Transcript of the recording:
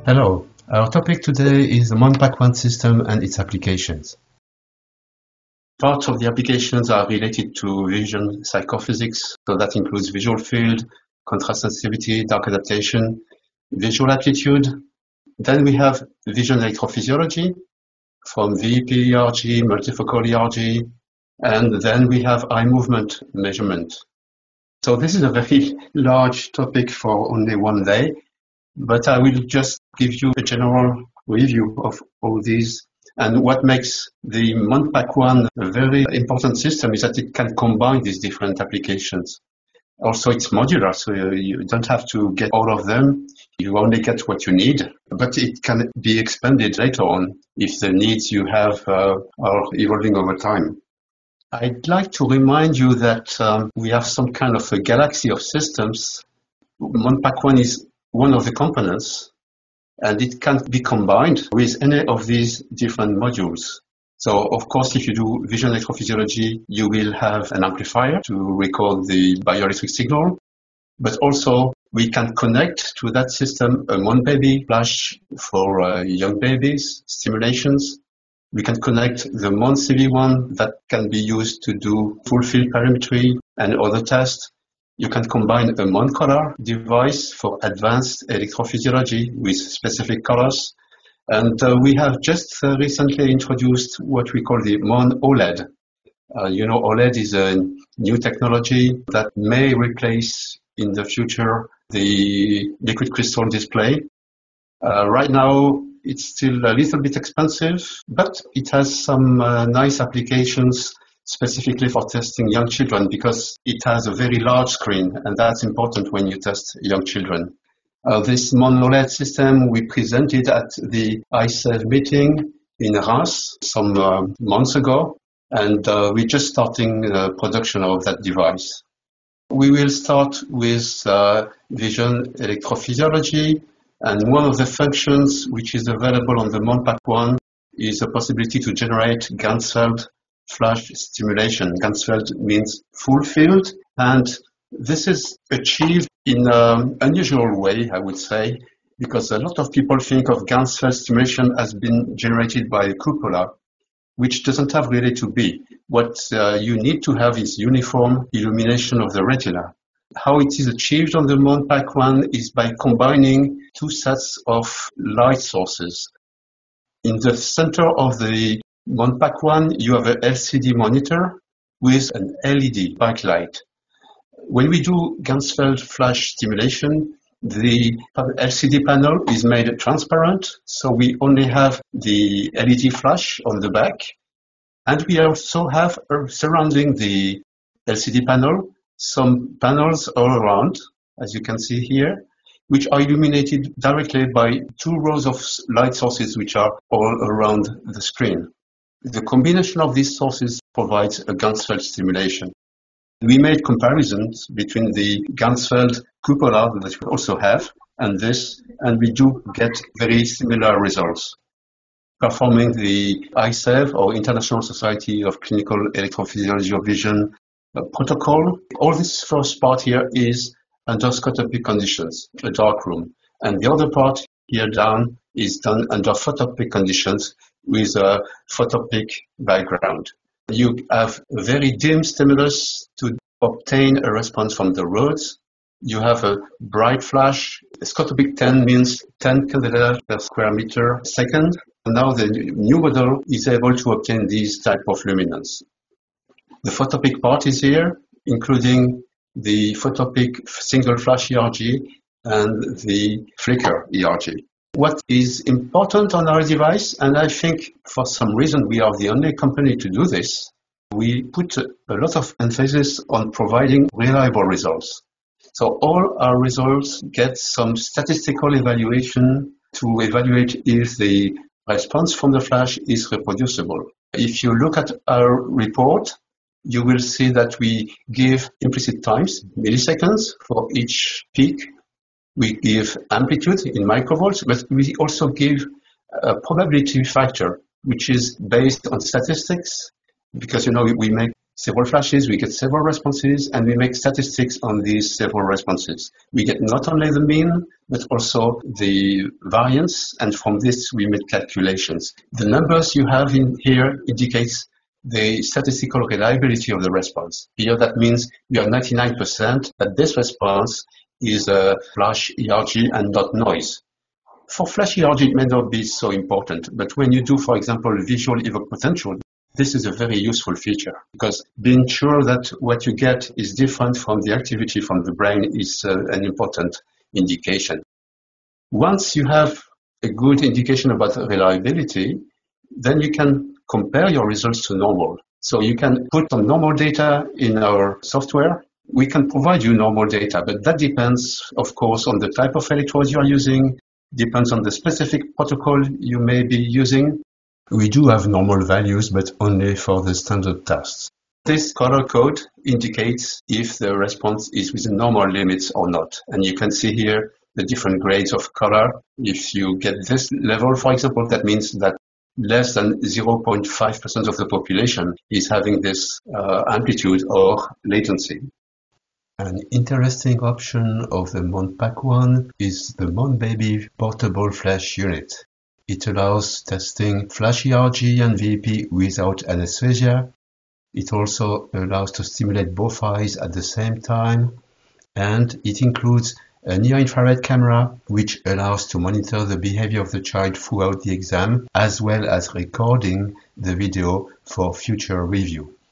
Hello, our topic today is the MonPac-1 system and its applications. Parts of the applications are related to vision psychophysics, so that includes visual field, contrast sensitivity, dark adaptation, visual aptitude. Then we have vision electrophysiology from VEP ERG, multifocal ERG, and then we have eye movement measurement. So this is a very large topic for only one day, but I will just give you a general review of all these. And what makes the MonPac-1 a very important system is that it can combine these different applications. Also, it's modular, so you don't have to get all of them. You only get what you need, but it can be expanded later on if the needs you have are evolving over time. I'd like to remind you that we have some kind of a galaxy of systems. MonPac-1 is one of the components, and it can be combined with any of these different modules. So, of course, if you do vision electrophysiology, you will have an amplifier to record the bioelectric signal. But also, we can connect to that system a MonBaby flash for young babies, stimulations. We can connect the MonCV1 that can be used to do full field perimetry and other tests. You can combine a MonColor device for advanced electrophysiology with specific colors. And we have just recently introduced what we call the MonOLED. OLED is a new technology that may replace in the future the liquid crystal display. Right now, it's still a little bit expensive, but it has some nice applications specifically for testing young children because it has a very large screen, and that's important when you test young children. This MonOLED system we presented at the ICEV meeting in Reims some months ago, and we're just starting production of that device. We will start with vision electrophysiology, and one of the functions which is available on the MonPac-1 is the possibility to generate Ganzfeld flash stimulation. Ganzfeld means full field, and this is achieved in an unusual way, I would say, because a lot of people think of Ganzfeld stimulation as being generated by a cupola, which doesn't have really to be. What you need to have is uniform illumination of the retina. How it is achieved on the MonPac-1 is by combining two sets of light sources. In the center of the MonPac-1, you have an LCD monitor with an LED backlight. When we do Ganzfeld flash stimulation, the LCD panel is made transparent, so we only have the LED flash on the back. And we also have surrounding the LCD panel some panels all around, as you can see here, which are illuminated directly by two rows of light sources which are all around the screen. The combination of these sources provides a Ganzfeld stimulation. We made comparisons between the Ganzfeld cupola that we also have and this, and we do get very similar results. Performing the ICEV, or International Society of Clinical Electrophysiology of Vision protocol, all this first part here is under scotopic conditions, a dark room, and the other part here down is done under photopic conditions with a photopic background. You have a very dim stimulus to obtain a response from the rods. You have a bright flash. Scotopic 10 means 10 candela per square meter second. And now the new model is able to obtain these type of luminance. The photopic part is here, including the photopic single flash ERG and the flicker ERG. What is important on our device, and I think for some reason we are the only company to do this, we put a lot of emphasis on providing reliable results. So all our results get some statistical evaluation to evaluate if the response from the flash is reproducible. If you look at our report, you will see that we give implicit times, milliseconds, for each peak. We give amplitude in microvolts, but we also give a probability factor, which is based on statistics, because we make several flashes, we get several responses, and we make statistics on these several responses. We get not only the mean, but also the variance, and from this we make calculations. The numbers you have in here indicates the statistical reliability of the response. Here that means we are 99% that this response is a flash ERG and not noise. For flash ERG, it may not be so important, but when you do, for example, visual evoked potential, this is a very useful feature, because being sure that what you get is different from the activity from the brain is an important indication. Once you have a good indication about reliability, then you can compare your results to normal. So you can put some normal data in our software. We can provide you normal data, but that depends, of course, on the type of electrodes you are using, depends on the specific protocol you may be using. We do have normal values, but only for the standard tests. This color code indicates if the response is within normal limits or not. And you can see here the different grades of color. If you get this level, for example, that means that less than 0.5% of the population is having this amplitude or latency. An interesting option of the MONPAC One is the MONBABY portable flash unit. It allows testing flash ERG and VEP without anesthesia. It also allows to stimulate both eyes at the same time. And it includes a near-infrared camera, which allows to monitor the behavior of the child throughout the exam, as well as recording the video for future review.